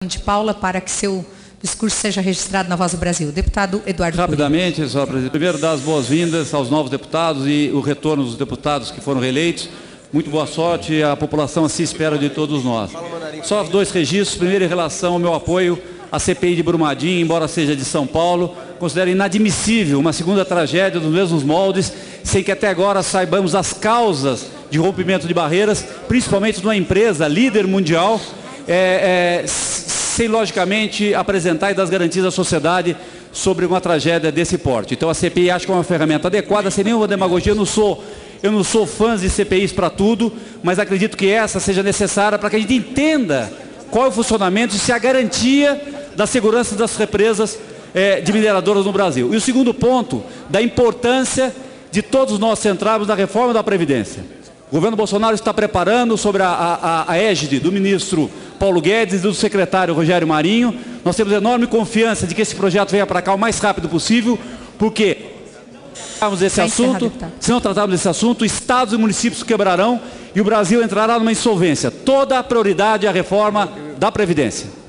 de Paula para que seu discurso seja registrado na Voz do Brasil. Deputado Eduardo Cury. Rapidamente, senhora presidente. Primeiro, dar as boas-vindas aos novos deputados e o retorno dos deputados que foram reeleitos. Muito boa sorte, a população assim espera de todos nós. Só 2 registros. Primeiro, em relação ao meu apoio à CPI de Brumadinho, embora seja de São Paulo, considero inadmissível uma segunda tragédia dos mesmos moldes, sem que até agora saibamos as causas de rompimento de barreiras, principalmente de uma empresa líder mundial, sem logicamente apresentar e dar as garantias à sociedade sobre uma tragédia desse porte. Então a CPI acho que é uma ferramenta adequada, sem nenhuma demagogia. Eu não sou fã de CPIs para tudo, mas acredito que essa seja necessária para que a gente entenda qual é o funcionamento e se a garantia da segurança das represas de mineradoras no Brasil. E o segundo ponto, da importância de todos nós centrarmos na reforma da Previdência. O governo Bolsonaro está preparando, sobre a égide do ministro Paulo Guedes e do secretário Rogério Marinho. Nós temos enorme confiança de que esse projeto venha para cá o mais rápido possível, porque se não tratarmos desse assunto, estados e municípios quebrarão e o Brasil entrará numa insolvência. Toda a prioridade é a reforma da Previdência.